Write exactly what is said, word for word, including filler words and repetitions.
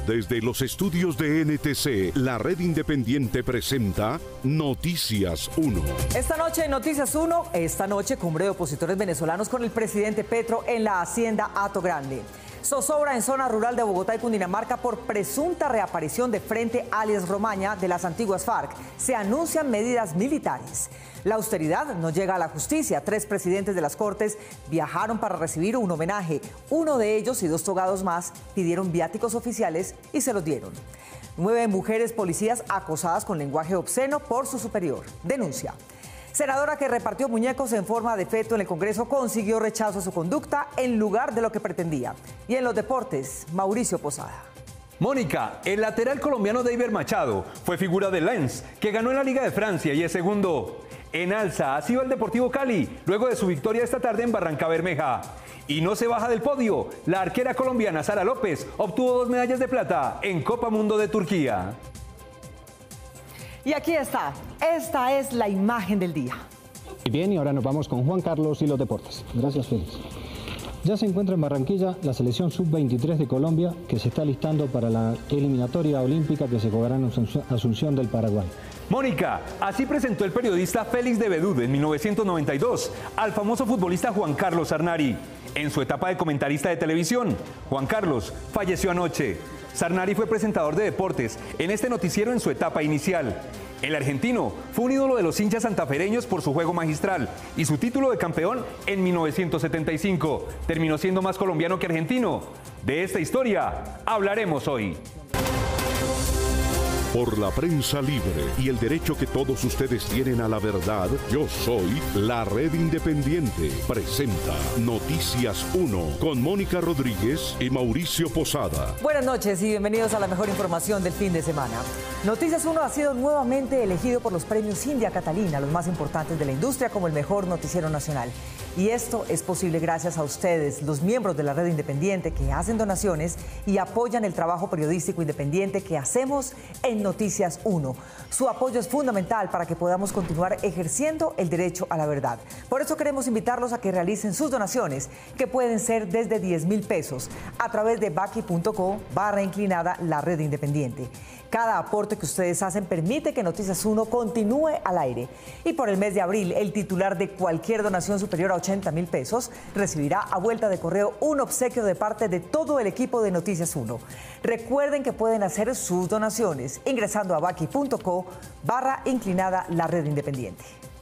Desde los estudios de N T C, la red independiente presenta Noticias uno. Esta noche en Noticias uno, esta noche cumbre de opositores venezolanos con el presidente Petro en la hacienda Hato Grande. Zozobra en zona rural de Bogotá y Cundinamarca por presunta reaparición de Frente Alias Romaña de las antiguas FARC. Se anuncian medidas militares. La austeridad no llega a la justicia. Tres presidentes de las Cortes viajaron para recibir un homenaje. Uno de ellos y dos togados más pidieron viáticos oficiales y se los dieron. Nueve mujeres policías acosadas con lenguaje obsceno por su superior. Denuncia. Senadora que repartió muñecos en forma de feto en el Congreso consiguió rechazo a su conducta en lugar de lo que pretendía. Y en los deportes, Mauricio Posada. Mónica, el lateral colombiano David Machado fue figura de Lens, que ganó en la Liga de Francia y es segundo. En alza, así va el Deportivo Cali, luego de su victoria esta tarde en Barranca Bermeja. Y no se baja del podio, la arquera colombiana Sara López obtuvo dos medallas de plata en Copa Mundo de Turquía. Y aquí está, esta es la imagen del día. Y bien, y ahora nos vamos con Juan Carlos y los deportes. Gracias, Félix. Ya se encuentra en Barranquilla la selección sub veintitrés de Colombia, que se está listando para la eliminatoria olímpica que se jugará en Asunción del Paraguay. Mónica, así presentó el periodista Félix de Bedú en mil novecientos noventa y dos al famoso futbolista Juan Carlos Sarnari. En su etapa de comentarista de televisión, Juan Carlos falleció anoche. Sarnari fue presentador de deportes en este noticiero en su etapa inicial. El argentino fue un ídolo de los hinchas santafereños por su juego magistral y su título de campeón en mil novecientos setenta y cinco. Terminó siendo más colombiano que argentino. De esta historia hablaremos hoy. Por la prensa libre y el derecho que todos ustedes tienen a la verdad, yo soy la Red Independiente. Presenta Noticias uno con Mónica Rodríguez y Mauricio Posada. Buenas noches y bienvenidos a la mejor información del fin de semana. Noticias uno ha sido nuevamente elegido por los premios India Catalina, los más importantes de la industria, como el mejor noticiero nacional. Y esto es posible gracias a ustedes, los miembros de la Red Independiente, que hacen donaciones y apoyan el trabajo periodístico independiente que hacemos en Noticias uno. Su apoyo es fundamental para que podamos continuar ejerciendo el derecho a la verdad. Por eso queremos invitarlos a que realicen sus donaciones, que pueden ser desde diez mil pesos, a través de baki punto co barra inclinada la Red Independiente. Cada aporte que ustedes hacen permite que Noticias uno continúe al aire. Y por el mes de abril, el titular de cualquier donación superior a ochenta mil pesos recibirá a vuelta de correo un obsequio de parte de todo el equipo de Noticias uno. Recuerden que pueden hacer sus donaciones ingresando a baki punto co barra inclinada la Red Independiente.